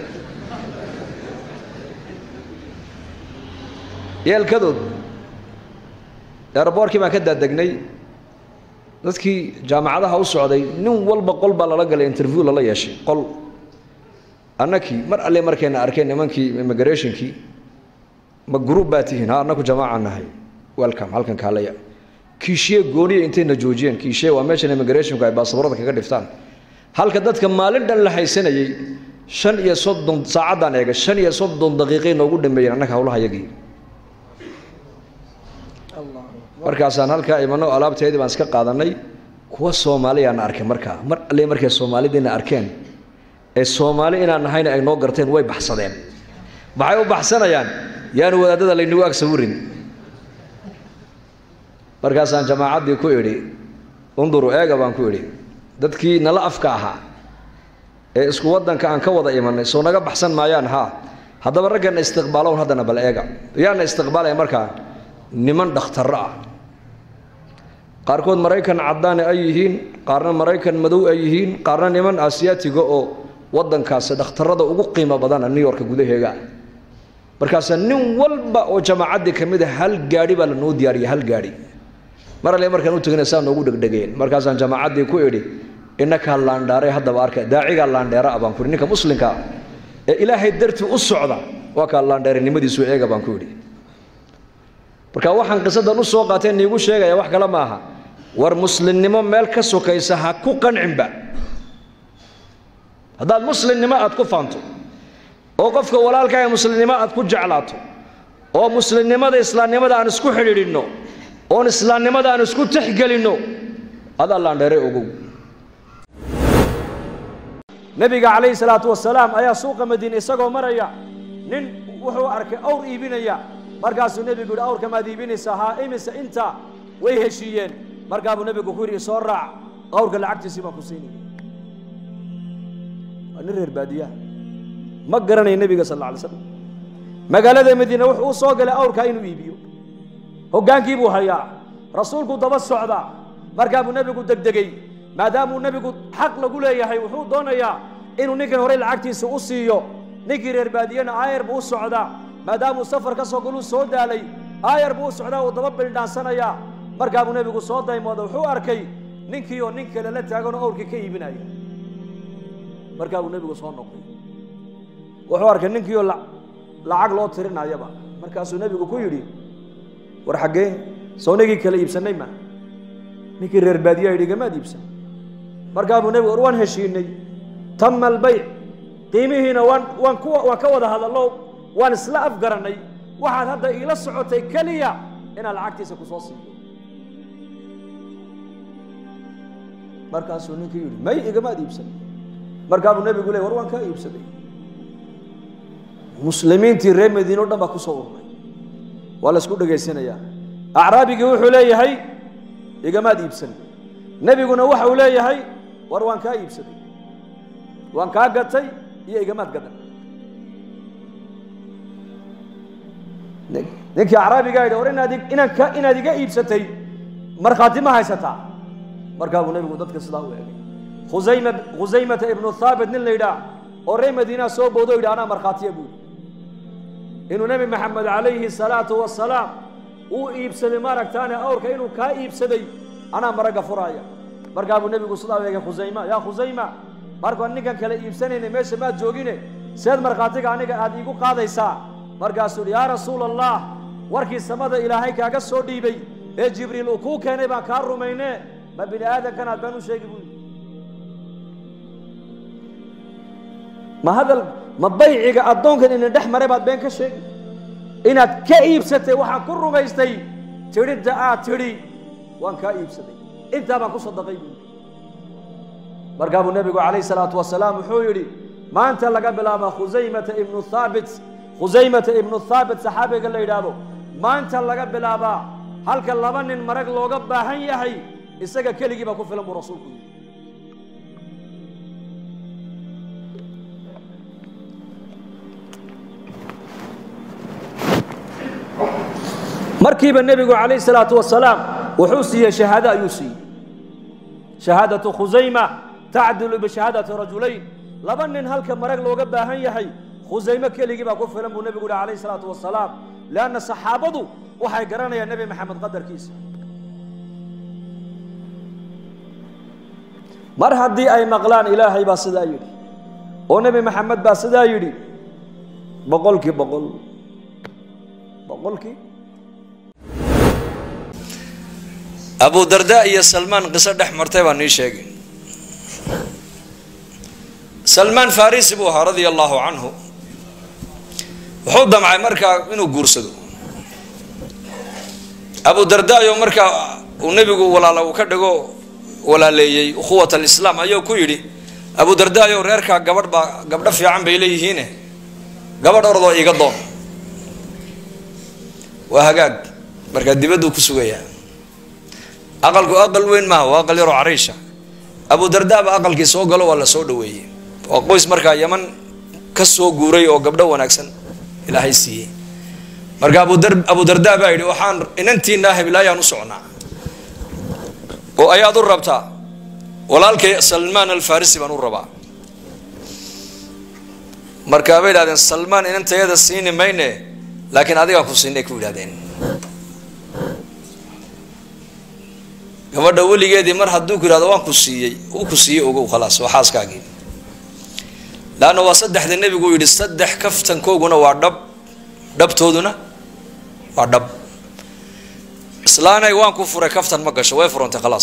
يال كدود ايربوركي ما كدا دغني dadkii jaamacadaha u socday nin walba qolba la galay interview la yeeshay qol annaki mar alle markayna arkeen nimankii immigrationkii ma group baatihiin ha annaku jamaaca nahay welcome halkan kaalaya kiishiye gooniye intayna joojiyeen kiishiye waa meesha immigrationku ay baasaboorada kaga dhiftaan halka dadka maalin dhan la haysanayay shan iyo soddon saacadan eega shan iyo soddon daqiiqo noogu dhameeyeen annaka hawlahayagii markaasaan halka imano alaabteedii baan iska qaadanay kuwa Soomaaliyaana arkay markaa mar alle markay Soomaalidina arkeen ee Soomaali inaan nahayna ay noo garteen way baxsadeen maxay u baxsanayaan yaan wadaadada la inagu agsawirin markaasaan jamaacadii ku iri unduru eega baan ku iri dadkii nala afka ahaa ee isku wadanka aan ka wada imanay soo naga baxsan maayaan ha hadaba raggan istiqbaalow hadana bal eega yaana istiqbaalay markaa niman dhakhtar ah qaarkood Mareykan cadaan ay yihiin qaarna Mareykan madow ay yihiin qaarna niman Aasiyaatiga oo wadankaas dhakhtarada ugu qiimo badan New York gudaheega markaas nin walba oo jamaacadii kamid ah hal gaari baa la noo diyaariyay hal gaari mar alle markaan u tagnaysan ugu dhagdhageen markaas aan jamaacadii ku iri inaka laandaaray hadaba arka daaciga laandheera abaan ku ninka muslimka ee Ilaahay dartii u socda waa ka laandheerinimadiisu eega baan ku iri marka waxaan qisadan u soo qaateen niigu sheegaya wax kala maaha war muslimnimo meel ka sokaysa ha ku qancinba hadaad muslimnimo aad ku faanto oo qofka walaalka ee muslimnimo aad ku jeclaato oo muslimnimada islaamnimada aan isku xiriirino oo islaamnimada aan isku tixgelino hada laandheere ogow nabiga kaleey salaatu wasalaam ayaa suuqa Madiina isagoo maraya nin wuxuu arkay awr iibinaya markaasuu nabigu yiri awrka ma diibinaysa ha imisa inta way heshiiyeen markaabuu nabigu ku yiri soo raac awrka lacagtiisa ma ku siinay anir reer baadiya ma garanay nabiga sallallahu alayhi wasallam magaalada Madiina wuxuu soo galay awrka inuu iibiyo hogaankii buu hayaa rasuulku daba socda markaabuu nabigu degdegay maadaama nabigu xaq lagu leeyahay wuxuu doonayaa inuu ninkan hore lacagtiisa u siiyo ninkii reer baadiyana ayar buu socda maadaama safar ka soo galuu soo daalay ayar buu socdaa oo daba bildhaansanaya markaabuu nabigu soo daymooday wuxuu arkay ninkii oo nin kale la taagan oo awrkii ka iibinaya markaabuu nabigu soo noqday wuxuu arkay ninkii oo lacag loo tirinayaba markaasuu nabigu ku yiri war xagee soonigii kale iibsanay ma ninkii reer baadiya yidhi gama iibsan markaabuu nabigu war waan heshiinay tama albayc qiimihiina waan waan ku waan ka wada hadallo waan isla afgaranay waxaad hadda iila socotay kaliya inaan lacagtiisa ku soo siiyo markaasuu ninkii yidhi may igama iibsan markaabuu nebigu leey war waan kaa iibsaday muslimiintii reer madiina oo dhan baa ku soo urmay waa la isku dhegaysanayaa acraabigii wuxuu leeyahay igamaad iibsan nebiguna waxa uu leeyahay war waan kaa iibsaday waan kaa gatay iyo igamaad gadan ninkii acraabigaa yidhi war inaad inaan ka inaad iga iibsatay markhaati ma haysataa markaabuu nebigu dadka sidaa u eegay khusayma khusaymata ibnu thaabit nin la yidhaah oo reer madiinaa soo boodo yidhi anaa markhaatiya buu yidhi inuu nebi maxamed calayhi salaatu wasalaam uu iibsaday maaragtaane awrka inuu kaa iibsaday anaa maragga furaaya markaabuu nebigu sidaa u eegay khusayma yaa khusayma markaan ninkan kale iibsanaynay meesha maad joogine seed markhaatiga aniga aad iigu qaadaysaa markaasuu yidhi yaa rasuula allah warkii samada ilaahay kaaga soo dhiibay ee jibriil uu kuu keenay baan kaa rumayne ma bini aadankan aad baan u sheegi buu yidhi ma hadal ma bayciga addoonkan ina dhex maray baad been ka sheegi inaad ka iibsatay waxaan ku rumaystay tidhidda aad tidhi waan kaa iibsaday intaa baan ku sadaqay buu yidhi markaabuu nebigu calayhi salaatu wasalaam wuxuu yidhi maanta laga bilaaba khusaymata ibnu thaabit khusaymata ibnu thaabit saxaabiga la yidhaahdo maanta laga bilaabaa halka laba nin marag looga baahan yahay isaga keligii baa ku filan buu rasuulku yidhi markiiba nebigu calayhi salaatu wasalaam wuxuu siiyey shahaado ayuu siiyey shahaadatu khusayma tacdilu bishahaadati rajulayn laba nin halka marag looga baahan yahay khusayme keligii baa ku filan buu nebigu yihi calayhi salaatu wasalaam leanna saxaabadu waxay garanayaan nebi maxamed qadarkiisa mar haddii ay maqlaan ilaahay baa sidaa yidhi oo nebi maxamed baa sidaa yidhi boqolkii boqol boqolkii abu darda iyo salmaan qiso dhex martay baan nii sheegay salmaan farisi buu ahaa radia allahu canhu wuxuu damcay markaa inuu guursado abu dardaayo markaa uu nebigu walaala uu ka dhigo walaaleeyey ukhuwat alislaam ayuu ku yidhi abu dardaayo reerkaa gabadh baa gabdho fiican bay leeyihiine gabadh ordoo iga doon waa hagaag markaa dibadduu ku sugayaa aqalku aqal weyn maaha waa aqal yaroo cariisha abu dardaa ba aqalkii soo galo waa la soo dhaweeyey waa qoys markaa yaman ka soo guuray oo gabdho wanaagsan ilaahay siiyey marka abu dar abu dardaa baa yidhi waxaan inantiinaa heblaayaan u socnaa oo ayaad u rabtaa walaalkay salmaan alfarisi baan u rabaa markaa bay yidhahdeen salmaan inantayada siini mayne laakiin adigaa ku siinay ku yidhahdeen gabadha weligeedii mar hadduu ku yidhahdo waan ku siiyey uu ku siiyey ogow khalaas waa xaaskaagii laanna waa saddexda nebigu yidhi saddex kaftankooguna waa dhab dhabtooduna waa dhab islaanay waan ku furay kaftan ma gasho way furantay khalaas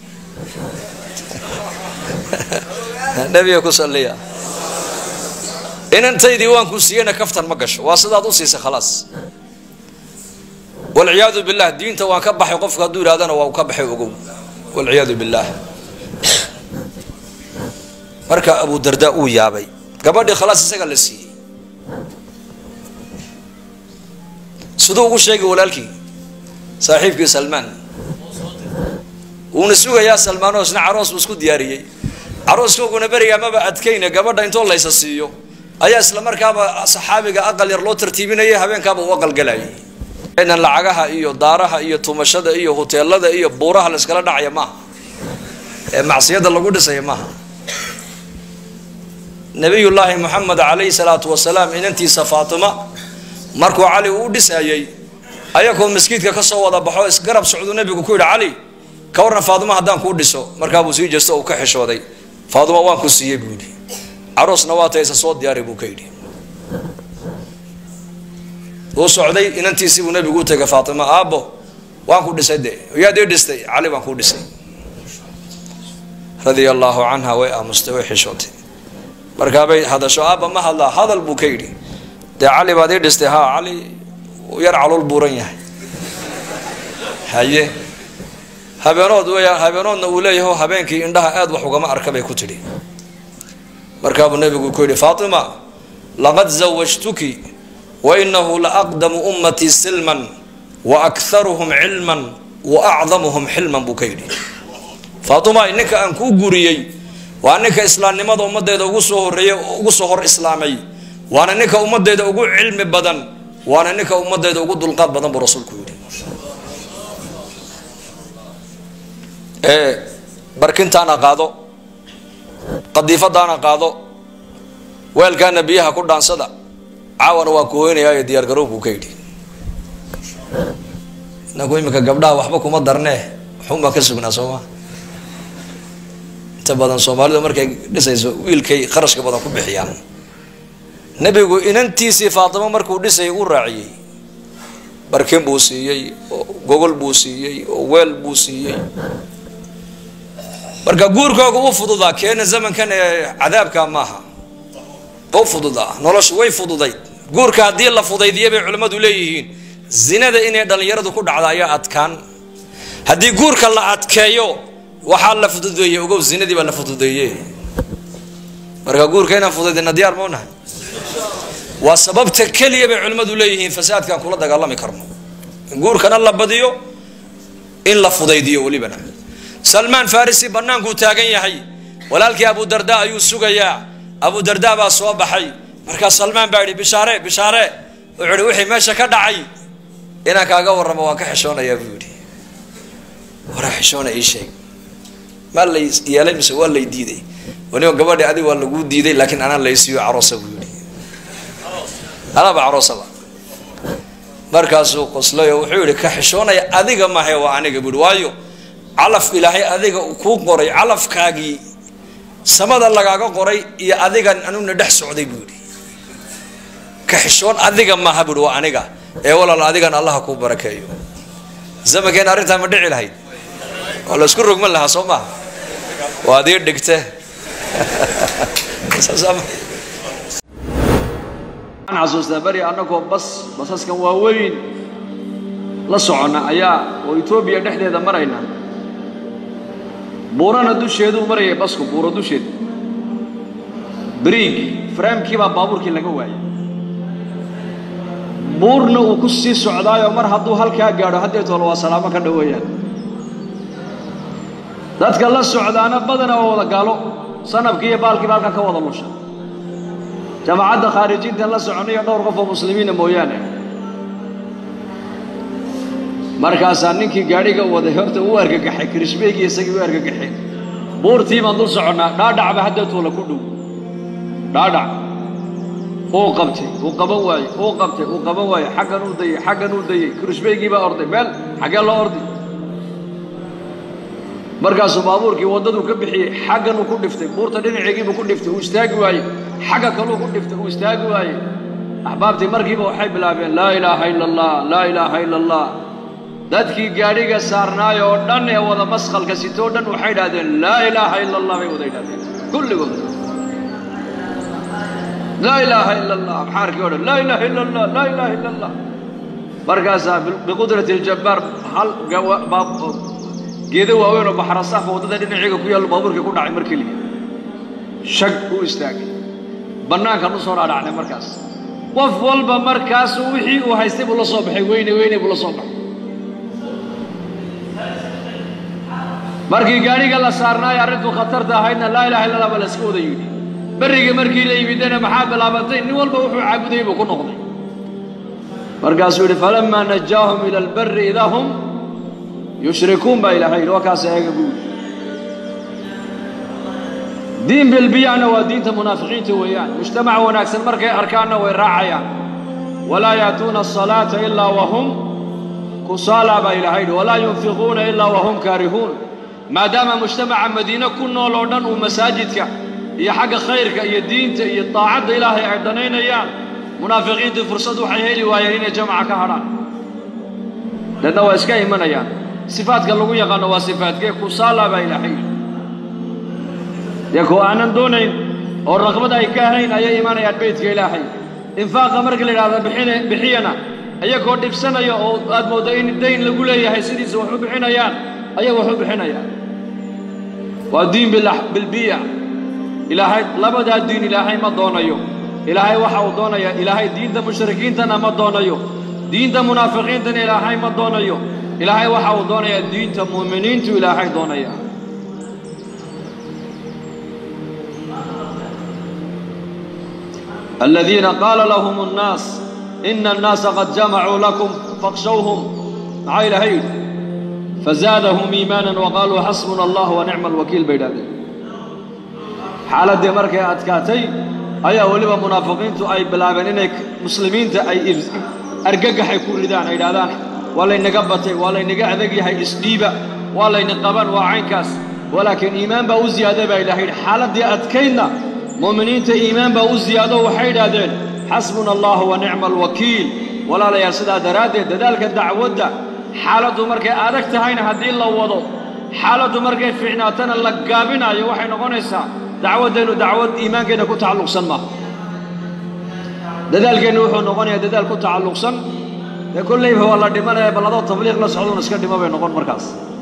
nebiga ku salliya inantaydii waan ku siiyeyna kaftan ma gasho waa sidaad u siisay khalaas والعياذ بالله دينته وان كبخي قفك هدو يراهدنا waa ka baxay ogow والعياذ بالله marka abu darda uu yaabay gabadhi khalaas isaga la siiyay sidoo ugu sheegay walaalkii saaxiibkii salmaan uu nasugayaa salmaan oo isna aroos isku diyaariyay arooskooguna bariga maba adkayna gabadha intoo la isa siiyo ayaa isla markaaba saxaabiga aqal yar loo tartiibinayay habeenkaaba uu aqal galayay إن العجها إيو دارها إيو تمشدا إيو هوتيلدا إيو بورها الإسكالة داعية ما معصية الله قدس يا ما نبي الله محمد عليه الصلاة والسلام إن أنتي صفاطمة مركو علي ودس أيي أيكم مسكيت كقصة وضع بحوس قرب سعود النبي كوير علي كورنا فاطمة هدان كودسو مركبو زي جستو وكحش وضي فاطمة وان كسيه بودي عروس نواته يسصوت دياري بوكيدي وصعدي إن أنتي سيبوا النبي قلت يا فاطمة أبو وان كودس ده ويا دير دستي علي وان كودس رضي الله عنها ويا مستوى حشوتي markaabay hadasho aabba ma hadlaa hadal buu ka yidhi dee cali baad ii dhistay haa cali yar calool buuran yahay haye habeenood weeyaan habeenoodna uu leeyahay habeenkii indhaha aad wax ugama arka bay ku tidhi markaabuu nabigu ku yidhi faatima laqad zawajtuki wa inahu la aqdamu ummatii silman wa aktharuhum cilman wa acdamuhum xilman buu ka yidhi faatima ninka aan kuu guriyey waa ninka islaamnimada ummadeeda ugu soo horeeyay ugu soo hor islaamay waana ninka ummadeeda ugu cilmi badan waana ninka ummadeeda ugu dulqaad badan buu rasuulku yidhi ee barkintaana qaado qadiifadaana qaado weelkaana biyaha ku dhaansada caawana waa ku hoynayaa ee diyaar garowbuu ka yidhi inagu imika gabdhaha waxba kuma darnee waxunbaa ka sugnaa sooma inta badan soomaalidu markay dhisayso wiilkay qarashka badan ku bixiyaan nabigu inantiisii faatimo markuu dhisayay u raaciyey barkin buu siiyey oo gogol buu siiyey oo weel buu siiyey marka guurkooga u fududaa keena zamankan ee cadaabka maaha u fududaa noloshu way fududayd guurka haddii la fudaydiyo bay culimmadu leeyihiin zinada inay dhallinyaradu ku dhacda ayaa adkaan haddii guurka la adkeeyo waxaa la fududeeyey ogow zinadii baa la fududeeyey marka guurka inaan fudaydina diyaar ma unahay waa sababta keliya bay culimmadu leeyihiin fasaadkaan kula dagaalami karno in guurkana la badiyo in la fudaydiyo welibana salmaan farisi bannaankuu taagan yahay walaalkii abu darda ayuu sugayaa abu darda baa soo baxay markaa salmaan baa yidhi bishaare bishaare wuxuu yidhi wixii meesha ka dhacay inaan kaaga warramo waan ka xishoonayaa buu yidhi waraa xishoona ii sheeg maa lay yeelay mise waa lay diiday waniba gabadhi adiga waa laguu diiday laakiin anaan laysiiyo caroosa buu yidhi anaaba caroosaba markaasuu qoslay oo wuxuu yidhi ka xishoonaya adiga mahe waa aniga buu yidhi waayo calaf ilaahay adiga kuu qoray calafkaagii samada lagaaga qoray iyo adigan anuna dhex socday buu yidhi ka xishoon adiga maaha buu yidhi waa aniga ee walaal adigan allaha kuu barakeeyo zamankeen arrintaa ma dhici lahayd waa la isku rogman lahaa soo maaha waa adii dhigte waxaan xasuustaa beri annagoo bas basaskan waaweyn la soconna ayaa oo etoobiya dhexdeeda marayna buurana dusheeduu marayay basku buuro dusheeda bariig faraamkii baa baabuurkii laga waayay buurna uu ku sii socdaayo mar hadduu halkaa gaadho haddeetoole waa salaamo ka dhoweeyaan dadka la socdaana badana waa wada gaalo sanabkii iyo baalkiiba halkan ka wada lusha jamaacadda khaarijiinta la soconaya dhowr qof oo muslimiina mooyaane markaasaa ninkii gaadhiga waday horta u argagaxay kirishbeegii isagii u argagaxay buurtii baan dul soconnaa dhaadhacba haddeetoole ku dhow dhaadhac uu qabtay uu qaban waayey uu qabtay uu qaban waayey xaggan uu dayey xaggan uu dayey kirishbeygii baa orday meel xaggee loo orday markaasuu baabuurkii waddaduu ka bixiyey xaggan uu ku dhiftay buurta dhinaceegiibuu ku dhiftay uu istaagi waayey xagga kaluu ku dhiftay uu istaagi waayey axbaabtii markiiba waxay bilaabeen laa ilaaha ila allah laa ilaaha ila allah dadkii gaadhiga saarnaay oo dhan ee wada masqalka sitoo dhan waxay idhahdeen laa ilaaha ila allah bay wada idhahdeen kulligood laa ilaaha ila allah maxaarkii o dhan laa ilaaha ila allah laa ilaaha ila allah markaasaa biqudrati aljabbaar hal geedo waaweyn oo baxrasafa waddada dhinaciga ku yaallo baabuurkii ku dhacay mar keliya shag uu istaagay bannaankan u soo dhaadhacnay markaas qof walba markaasu wixii uu haystay buu la soo baxay weyne weyne buu la soo baxay markii gaadhiga la saarnaayo arrintuu khatarta ahaydna laa ilaha illa allah baa la iska wada yidhi berriga markii la yimidana maxaa bilaabatay nin walba wuxuu caabudayay buu ku noqday markaasuu yidhi falamaa najaahum ila albarri idaa hum yushrikuun baa ilaahay yidhi waa kaas eega buu yidhi diin bilbiyacna waa diinta munaafiqiinta weeyaan mujtamac wanaagsan markay arkaanna way raacayaan walaa yaatuuna asalaata ilaa wahum kusaala baa ilaahay yidhi walaa yunfiquuna ilaa wahum kaarihuun maadaama mujtamaca madiine ku nool oo dhan uu masaajidka iyo xagga khayrka iyo diinta iyo daacadda ilaahay ay danaynayaan munaafiqiintii fursad waxay heli waayeen inay jamaca ka hadhaan dadna waa iska imanayaan sifaadka lagu yaqaano waa sifaadkee kusaala baa ilaahay yidhi dee koo aanan doonayn oo raqbad ay ka hayn ayay imanayaan beedka ilaahay infaaqa marka la yiraahdo bixina bixiyana ayagoo dhibsanaya oo aad moodo in dayn lagu leeyahay sidiisa wax u bixinayaan ayaga wax u bixinayaan waa diin bil biya ilaahay labada diin ilaahay ma doonayo ilaahay waxa uu doonayaa ilaahay diinta mushrikiintana ma doonayo diinta munaafiqiintana ilaahay ma doonayo ilaahay waxa uu doonayaa diinta muuminiintu ilaahay doonaya الذين قال لهم الناس إن الناس قد جمعوا لكم فاخشوهم عيل هيد فزادهم إيمانا وقالوا حسبنا الله ونعم الوكيل بيدادي حالة دي مركة أتكاتي أي ولبا منافقين تو أي بلابن إنك مسلمين تا أي أرقق حيكون لدان أي دادان ولا ينقبتي ولا ينقع ذقي هاي إسديبة ولا ينقبان وعينكاس ولكن إيمان بأو زيادة بإلهي حالة دي أتكينا مؤمنين تا إيمان بأو زيادة وحيد هذين حسبنا الله ونعم الوكيل ولا لا يرسد درادة دالك الدعوة دا حالة مركة أدكت هين هدي الله وضو حالة مركة فعناتنا اللقابنا يوحي نغنسا دعوة دينو دعوة إيمان كينا كو تعلق سنما دالك نوحو نغنيا دالك كو تعلق سن يقول لي هو الله دمانا بلادو تبليغ لا سعودو نسكن دماء بين نغن مركز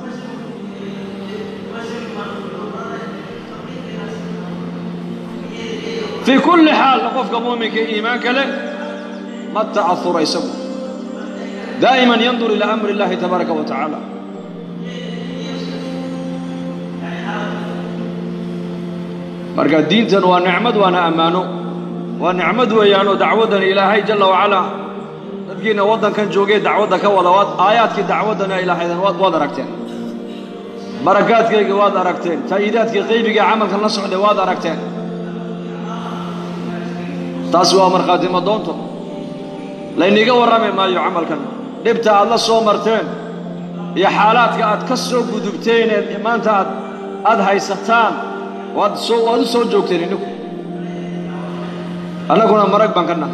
في كل حال نقف مؤمنك إيمانك له ما التعثر يسمى دائما ينظر إلى أمر الله تبارك وتعالى مركا دينتن ونعمد وانا أمانو ونعمد ويانو دعوة إلهي جل وعلا نبقينا وضن كان جوغي دعوة كوضوات آياتك دعوتنا إلهي واد أركتين بركاتك واد أركتين تأييداتك غيبك عملك النصع واد أركتين تاسوا مرخاتي ما دونتو لأني قورمي ما يعمل كان نبت الله سو مرتين يا حالاتك أتكسو قدبتين إيمان تاد أد هاي ستان واد سو واد سو جوكتين إنو أنا كنا مرق بانكنا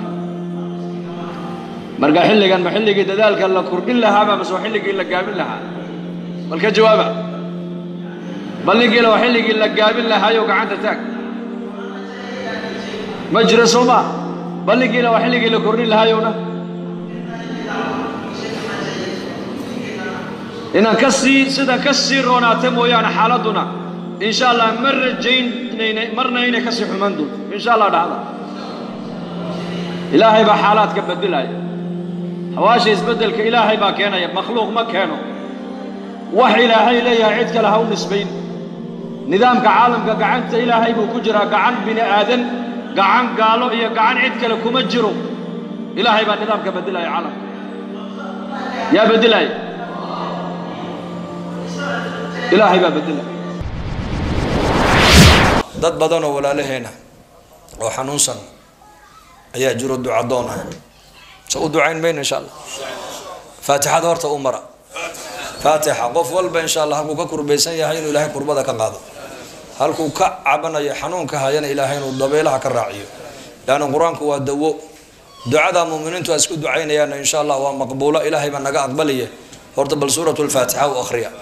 مرقا حلي كان محلي كده ذلك الله كردين لها ما بس وحلي كده قابل لها بل كجوابه بل لقي له حلي كده قابل لها يوقع عند تاك مجرى صوما بلقي له وحلقي له كورني لها يونا إن كسي سدا كسي رونا تمو يعني حالتنا إن شاء الله مر جين مرنا هنا كسي حمندو إن شاء الله هذا إلهي بحالات كبدلها حواشي يتبدل كإلهي ما كان مخلوق ما كانوا وحي إلهي لي عيدك لها ونسبين نظامك عالم كعنت إلهي بكجرة كعن بني آدم قعان قالوا يا قعان عدك لكم اجروا إلهي بان نظامك بدلها يا عالم يا بدلها إلهي بان بدلها ضد بدن ولا لهنا وحنوصا يا جرو الدعاء دونا سو دعين بين إن شاء الله فاتحة دورة أمرا فاتحة قف والبا إن شاء الله هكو ككر بيسان يا هين إلهي قربضك قاضي halkuu ka cabanayo xanuunka hayana ilaahay inuu dabeelaha ka raaciyo laana quraanku waa dawo ducada muuminiintu isku ducaynayaan insha Allah waa maqbuula ilaahay baa naga aqbaliye horta bal suuratul faatiha oo akhriya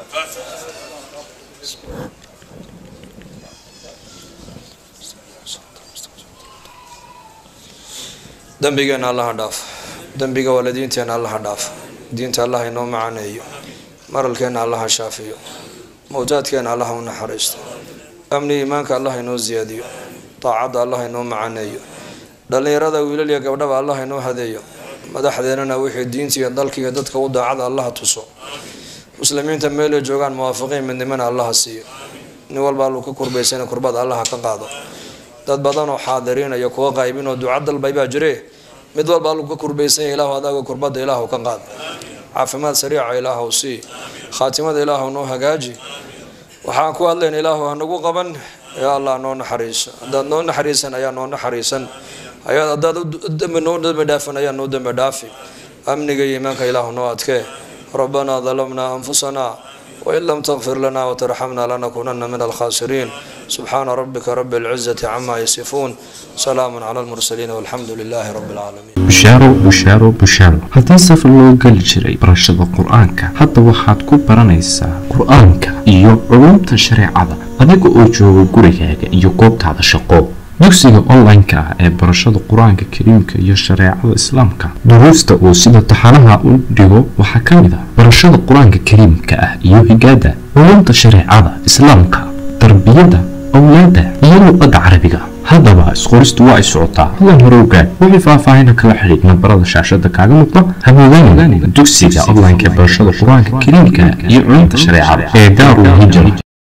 dambigeena Allah dhaaf dambiga waalidinteena Allah dhaaf diinta Allah inoo macaaneeyo maralkeena Allah shaafiyo mawjaadkeena Allah u naxariisto أمني إيمانك الله إنه زياديو طاعة الله إنه معانيو دلني رضا ويلي قبل الله إنه هديو مدح ذيننا وحي الدين سي ضلك يدك وضع على الله تصو مسلمين تميلوا جوغان موافقين من دمنا الله سي نوال بالو كقرب سنة قربات الله كقاضي dad badan oo xaadiriin iyo kuwa qaybin oo ducada dalbayba jirey mid walba lagu kurbaysan Ilaahu adaaga kurbada Ilaahu ka qaad caafimaad sariic Ilaahu si khaatimada Ilaahu noo hagaaji waxaan ku hadleen Ilaahu anagu qaban ya Allah noo naxariiso dad noo naxariisan ayaa noo naxariisan ayaa dad dambe noo dambe dhaafan ayaa noo dambe dhaafi amniga iimaanka Ilaahu noo adkee ربنا ظلمنا أنفسنا وإن لم تغفر لنا وترحمنا لنكونن من الخاسرين سبحان ربك رب العزة عما يصفون سلام على المرسلين والحمد لله رب العالمين بشارو بشارو بشارو هذا سفر لو قال جري برشد قرآنك حتى واحد كو برانيسا قرآنك iyo culumta shariicada adiga oo jooga gurigaaga iyo goobtaada shaqo dugsiga online-ka ah ee barashada qur-aanka kariimka iyo shareecada islaamka. duruusta uu sida taxanaha u dhigo waxaa ka mid ah barashada qur-aanka kariimka ah iyo higaada, culumta shareecada islaamka, tarbiyada awlaada iyo luqadda carabiga. haddaba isqoristu waa ay socotaa. hadan hore ogaad wixii faahfaahin kala xidhiidh nambarada shaashada kaaga muuqda. hamoodaan dugsiga online-ka ee barashada qur-aanka kariimka iyo culumta shareecada ee Daarul Hijra.